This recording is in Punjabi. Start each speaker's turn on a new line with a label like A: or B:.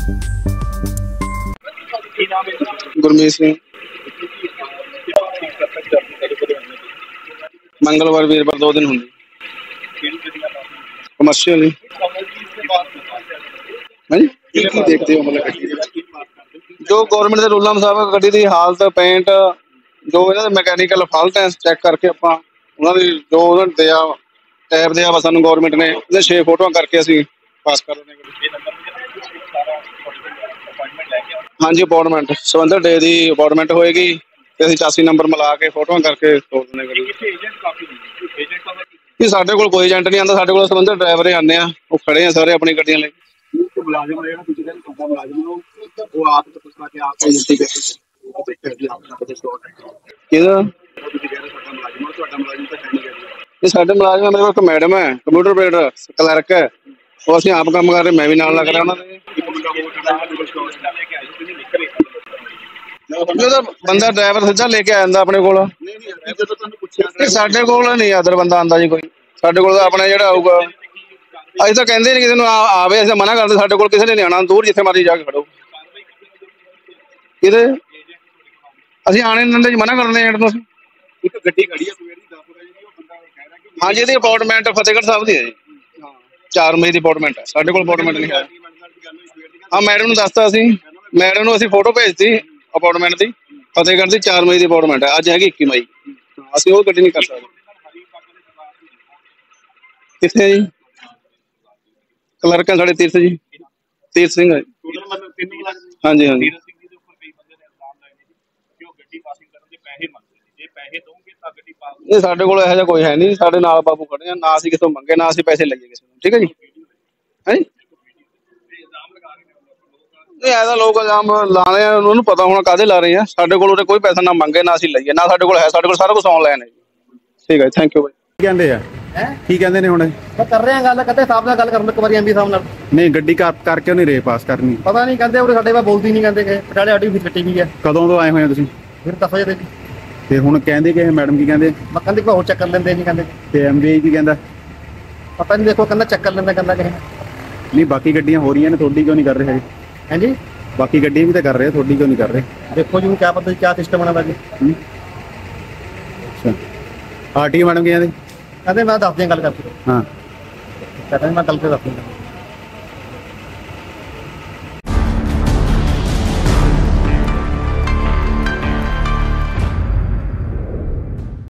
A: ਗੁਰਮੀਤ ਸਿੰਘ। मंगलवार वीरवार 2 दिन होंगे। कमर्शियल देखते हो मतलब जो गवर्नमेंट के रूलों मुताबिक गड्डी की हालत पेंट जो इन्होंने मैकेनिकल फॉल्ट है चैक करके ਆਪਾਂ ਉਹਨਾਂ ਦੀ ਜੋ ਉਹਨਾਂ ਨੇ ਦਿਆ ਟੈਬ ਦਿਆ ਵਾ ਸਾਨੂੰ ਗਵਰਨमेंट ਨੇ ਉਹਦੇ 6 ਫੋਟੋਆਂ ਕਰਕੇ ਅਸੀਂ ਪਾਸ ਕਰ ਦਿੰਦੇ ਹਾਂਜੀ ਅਪਾਇੰਟਮੈਂਟ ਸੰਬੰਧਿਤ ਡੇ ਦੀ ਅਪਾਇੰਟਮੈਂਟ ਹੋਏਗੀ ਤੇ ਅਸੀਂ 84 ਨੰਬਰ ਮਿਲਾ ਕੇ ਫੋਟੋਆਂ ਕਰਕੇ ਤੋੜ ਦਿੰਦੇ ਜੀ ਸਾਡੇ ਕੋਲ ਕੋਈ ਏਜੰਟ ਨਹੀਂ ਆਉਂਦਾ ਸਾਡੇ ਕੋਲ ਸੰਬੰਧਿਤ ਡਰਾਈਵਰ ਹੀ ਆਉਂਦੇ ਆ ਉਹ ਖੜੇ ਆ ਸਾਰੇ ਆਪਣੀ ਗੱਡੀਆਂ ਲਈ ਮੁਲਾਜ਼ਮ ਜਿਹੜਾ ਤੁਸੀਂ ਕਹਿੰਦੇ ਤੁਹਾਡਾ ਮੁਲਾਜ਼ਮ ਨੂੰ ਉਹ ਆਪ ਪੁੱਛਣਾ ਕਿ ਆਪ ਏਜੰਟੀ ਕਿਹਦਾ ਇਹ ਸਾਡੇ ਮੁਲਾਜ਼ਮ ਮੇਰੇ ਕੋਲ ਇੱਕ ਮੈਡਮ ਹੈ ਕੰਪਿਊਟਰ ਆਪਰੇਟਰ ਕਲਰਕ ਹੈ ਉਹ ਅਸੀਂ ਆਪ ਕੰਮ ਕਰ ਰਹੇ ਮੈਂ ਵੀ ਨਾਲ ਲੱਗ ਰਿਹਾ ਉਹਨਾਂ ਦੇ ਬੰਦਾ ਡਰਾਈਵਰ ਸਿੱਧਾ ਲੈ ਕੇ ਆ ਜਾਂਦਾ ਆਪਣੇ ਕੋਲ ਸਾਡੇ ਕੋਲ ਨਹੀਂ ਅਦਰ ਬੰਦਾ ਆਉਂਦਾ ਜੀ ਕੋਈ ਸਾਡੇ ਕੋਲ ਤਾਂ ਆਪਣਾ ਜਿਹੜਾ ਆਊਗਾ ਅਸੀਂ ਤਾਂ ਕਹਿੰਦੇ ਨਹੀਂ ਕਿਸੇ ਨੂੰ ਆਵੇ ਅਸੀਂ ਮਨਾ ਕਰਦੇ ਸਾਡੇ ਕੋਲ ਕਿਸੇ ਨੇ ਨਹੀਂ ਆਉਣਾ ਦੂਰ ਜਿੱਥੇ ਮਰਜ਼ੀ ਜਾ ਕੇ ਖੜੋ ਕਿਤੇ ਅਸੀਂ ਆਣੇ ਨਹੀਂ ਦਿੰਦੇ ਜੀ ਮਨਾ ਕਰਦੇ ਏਜੰਟ ਨੂੰ ਇੱਕ ਗੱਡੀ ਖੜੀ ਆ ਹਾਂਜੀ ਇਹਦੀ ਅਪਾਇੰਟਮੈਂਟ ਫਤਿਹਗੜ੍ਹ ਸਾਹਿਬ ਦੀ ਹੈ ਜੀ 4 ਮਈ ਦੀ ਅਪਾਇੰਟਮੈਂਟ ਹੈ ਸਾਡੇ ਕੋਲ ਅਪਾਇੰਟਮੈਂਟ ਨਹੀਂ ਹੈ ਹਾਂ ਮੈਡਮ ਨੂੰ ਦੱਸਤਾ ਅਸੀਂ ਮੈਡਮ ਨੂੰ ਅਸੀਂ ਫੋਟੋ ਭੇਜਤੀ ਅਪਾਇੰਟਮੈਂਟ ਦੀ ਫਤਿਹਗੜ੍ਹ ਦੀ 4 ਮਈ ਦੀ ਅਪਾਇੰਟਮੈਂਟ ਹੈ ਅੱਜ ਹੈਗੀ 21 ਮਈ ਅਸੀਂ ਉਹ ਗੱਡੀ ਨਹੀਂ ਕਰ ਸਕਦੇ ਕਿੱਥੇ ਜੀ ਕਲਰਕ ਹੈ ਸਾਡੇ ਤੀਰਥ ਜੀ ਤੀਰਥ ਸਿੰਘ ਹੈ ਹਾਂਜੀ ਹਾਂਜੀ ਇਹ ਸਾਡੇ ਕੋਲ ਇਹੋ ਜਿਹਾ ਕੋਈ ਹੈ ਨਹੀਂ ਸਾਡੇ ਨਾਲ ਬਾਬੂ ਖੜੇ ਆ ਨਾ ਅਸੀਂ ਕਿਤੋਂ ਮੰਗੇ ਨਾ ਅਸੀਂ ਪੈਸੇ ਲਈਏ ਕਿਸੇ ਨੂੰ ਠੀਕ ਹੈ ਜੀ ਹੈ ਨਹੀਂ ਐਸਾ ਲੋਕ ਇਲਜ਼ਾਮ ਲਾ ਰਹੇ ਆ ਉਹਨੂੰ ਪਤਾ ਹੋਣਾ ਕਾਹਦੇ ਲਾ ਰਹੇ ਆ ਸਾਡੇ ਕੋਲ ਉਹਨੇ ਕੋਈ ਪੈਸਾ ਨਾ ਮੰਗੇ ਨਾ ਅਸੀਂ ਲਈਏ ਨਾ ਸਾਡੇ ਕੋਲ ਹੈ ਸਾਡੇ ਕੋਲ ਸਾਰਾ ਕੁਝ ਆਨਲਾਈਨ ਹੈ ਠੀਕ ਹੈ ਥੈਂਕ ਯੂ ਬਾਈ
B: ਕੀ ਕਹਿੰਦੇ ਆ ਕੀ ਕਹਿੰਦੇ ਨੇ ਹੁਣ
C: ਕਰ ਰਹੇ ਆ ਗੱਲ ਕਦੇ ਸਾਹਿਬ ਨਾਲ ਗੱਲ ਕਰਨ ਇੱਕ ਵਾਰੀ ਐਮਪੀ ਸਾਹਿਬ ਨਾਲ
B: ਨਹੀਂ ਗੱਡੀ ਕਰਕੇ ਉਹਨੇ ਰੇ ਪਾਸ ਕਰਨੀ
C: ਪਤਾ ਨਹੀਂ ਕਹਿੰਦੇ ਉਹ ਸਾਡੇ ਵਾ ਬੋਲਦੀ ਨਹੀਂ ਕਹਿੰਦੇ ਕਿ ਪਟਾਲੇ ਆਡੀ ਫਿਰ ਕੱਟੀ ਵੀ ਹੈ
B: ਕਦੋਂ ਤੋਂ ਆਏ ਹੋਏ ਆ ਤੁਸੀਂ
C: ਫਿਰ ਦਫਾ ਜੇ
B: ਤੇ ਹੁਣ ਕਹਿੰਦੇ ਕਿ ਮੈਡਮ ਕੀ ਕਹਿੰਦੇ
C: ਮੈਂ ਕਹਿੰਦੇ ਕੋਈ ਹੋਰ ਚੱਕਰ ਲੈਂਦੇ ਨਹੀਂ ਕਹਿੰਦੇ
B: ਤੇ ਐਮਬੀ ਕੀ ਕਹਿੰਦਾ
C: ਪਤਾ ਨਹੀਂ ਦੇਖੋ ਕਹਿੰਦਾ ਚੱਕਰ ਲੈਂਦਾ ਕਹਿੰਦਾ ਕਿ
B: ਨਹੀਂ ਬਾਕੀ ਗੱਡੀਆਂ ਹੋ ਰਹੀਆਂ ਨੇ ਤੁਹਾਡੀ ਕਿਉਂ ਨਹੀਂ ਕਰ ਰਹੇ
C: ਹਾਂਜੀ
B: ਬਾਕੀ ਗੱਡੀਆਂ ਵੀ ਤਾਂ ਕਰ ਰਹੇ ਤੁਹਾਡੀ ਕਿਉਂ ਨਹੀਂ ਕਰ ਰਹੇ
C: ਦੇਖੋ ਜੀ ਕਿਆ ਪਤਾ ਕਿਆ ਸਿਸਟਮ ਬਣਾਦਾ ਜੀ
B: ਅੱਛਾ ਆਰਟੀਓ ਮੈਡਮ ਕੀ ਕਹਿੰਦੇ
C: ਕਹਿੰਦੇ ਮੈਂ ਦੱਸ ਦਿਆਂ ਗੱਲ ਕਰਕੇ
B: ਹਾਂ
C: ਕਹਿੰਦੇ ਮੈਂ ਕੱਲ ਤੇ ਦੱਸ ਦਿਆਂ